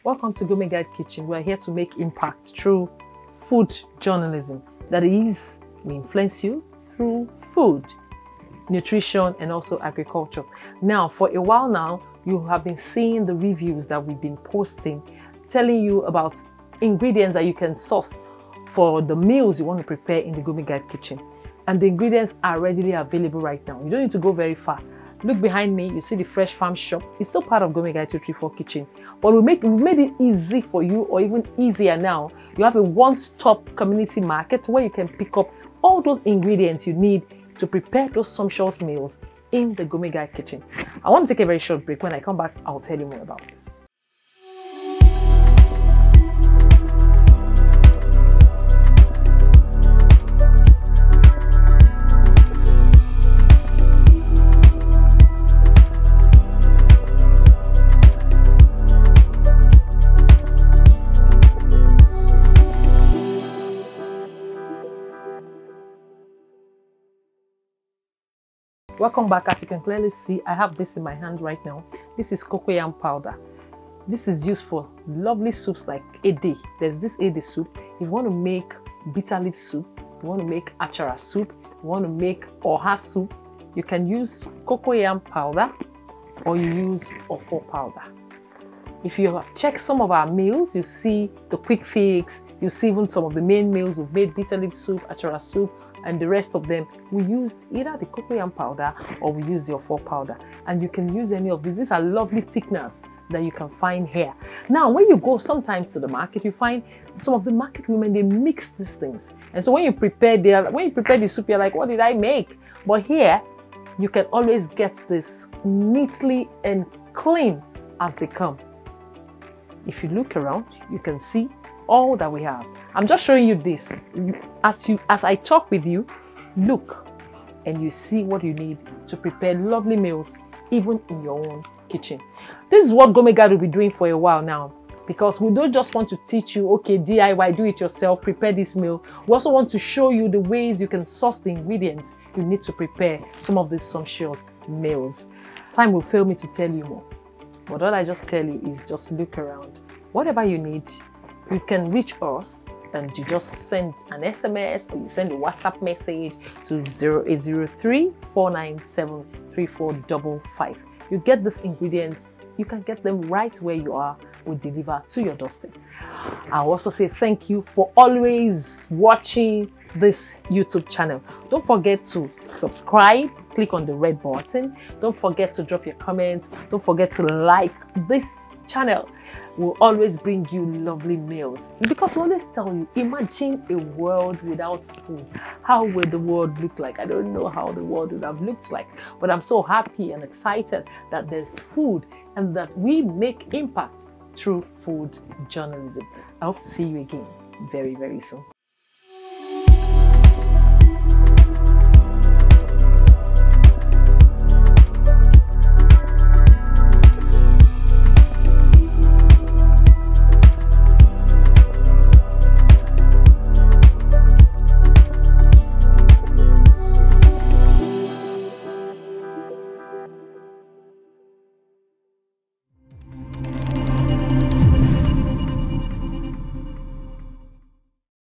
Welcome to Gourmet Guide Kitchen. We are here to make impact through food journalism. That is, we influence you through food, nutrition, and also agriculture. Now, for a while now, you have been seeing the reviews that we've been posting, telling you about ingredients that you can source for the meals you want to prepare in the Gourmet Guide Kitchen. And the ingredients are readily available right now. You don't need to go very far. Look behind me, you see the Fresh Farm shop. It's still part of Gourmet Guide 234 Kitchen. But we made it easy for you, or even easier now. You have a one-stop community market where you can pick up all those ingredients you need to prepare those sumptuous meals in the Gourmet Guide Kitchen. I want to take a very short break. When I come back, I'll tell you more about this. Welcome back. As you can clearly see, I have this in my hand right now. This is cocoyam powder. This is used for lovely soups like ede. There's this ede soup. If you want to make bitter leaf soup, you want to make achara soup, you want to make oha soup, you can use cocoyam powder or you use ofo powder. If you have checked some of our meals, you see the quick fix, you see even some of the main meals. We've made bitter leaf soup, achara soup, and the rest of them, we used either the cocoyam powder or we used the ofo powder. And you can use any of these. These are lovely thickeners that you can find here. Now, when you go sometimes to the market, you find some of the market women, they mix these things. And so when you prepare the soup, you're like, what did I make? But here, you can always get this neatly and clean as they come. If you look around, you can see all that we have. I'm just showing you this. As I talk with you, look and you see what you need to prepare lovely meals even in your own kitchen. This is what Gourmet Guide will be doing for a while now, because we don't just want to teach you, okay, DIY, do it yourself, prepare this meal. We also want to show you the ways you can source the ingredients you need to prepare some of these sumptuous meals. Time will fail me to tell you more, but all I just tell you is just look around. Whatever you need, you can reach us and you just send an SMS or you send a WhatsApp message to 0803-497-3455. You get these ingredients, you can get them right where you are. We deliver to your doorstep. I'll also say thank you for always watching this YouTube channel. Don't forget to subscribe, click on the red button. Don't forget to drop your comments. Don't forget to like this channel. We'll always bring you lovely meals, because we always tell you, imagine a world without food. How would the world look like? I don't know how the world would have looked like, but I'm so happy and excited that there's food and that we make impact through food journalism. I hope to see you again very, very soon.